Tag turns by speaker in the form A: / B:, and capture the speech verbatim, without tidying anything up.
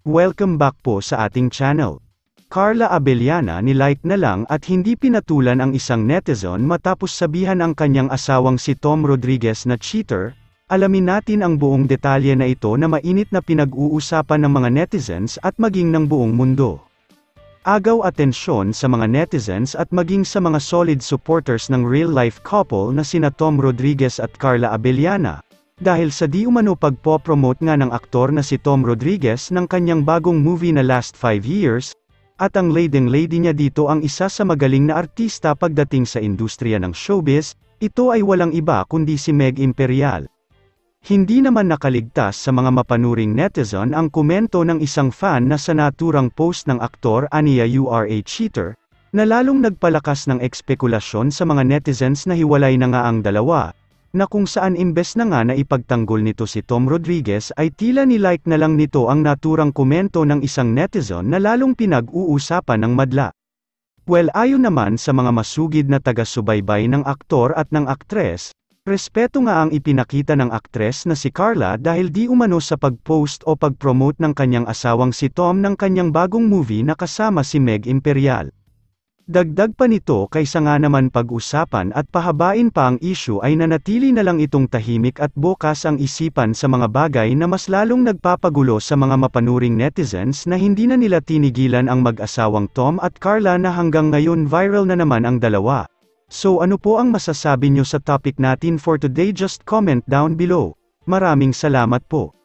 A: Welcome back po sa ating channel. Carla Abellana nilike na lang at hindi pinatulan ang isang netizen matapos sabihan ang kanyang asawang si Tom Rodriguez na cheater. Alamin natin ang buong detalye na ito na mainit na pinag-uusapan ng mga netizens at maging ng buong mundo. Agaw atensyon sa mga netizens at maging sa mga solid supporters ng real-life couple na sina Tom Rodriguez at Carla Abellana. Dahil sa di umano pagpo-promote nga ng aktor na si Tom Rodriguez ng kanyang bagong movie na Last Five Years, at ang leading lady niya dito ang isa sa magaling na artista pagdating sa industriya ng showbiz, ito ay walang iba kundi si Meg Imperial. Hindi naman nakaligtas sa mga mapanuring netizen ang komento ng isang fan na sa naturang post ng aktor aniya you are a cheater, na lalong nagpalakas ng ekspekulasyon sa mga netizens na hiwalay na nga ang dalawa, na kung saan imbes na nga na ipagtanggol nito si Tom Rodriguez ay tila nilike na lang nito ang naturang komento ng isang netizen na lalong pinag-uusapan ng madla. Well, ayon naman sa mga masugid na taga-subaybay ng aktor at ng aktres, respeto nga ang ipinakita ng aktres na si Carla dahil di umano sa pag-post o pag-promote ng kanyang asawang si Tom ng kanyang bagong movie na kasama si Meg Imperial. Dagdag pa nito kaysa nga naman pag-usapan at pahabain pa ang issue ay nanatili na lang itong tahimik at bukas ang isipan sa mga bagay na mas lalong nagpapagulo sa mga mapanuring netizens na hindi na nila tinigilan ang mag-asawang Tom at Carla na hanggang ngayon viral na naman ang dalawa. So ano po ang masasabi nyo sa topic natin for today? Just comment down below. Maraming salamat po.